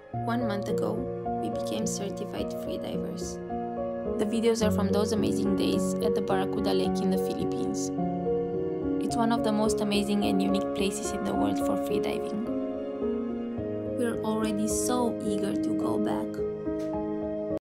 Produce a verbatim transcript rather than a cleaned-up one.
One month ago, we became certified freedivers. The videos are from those amazing days at the Barracuda lake in the Philippines. It's one of the most amazing and unique places in the world for freediving. We're already so eager to go back.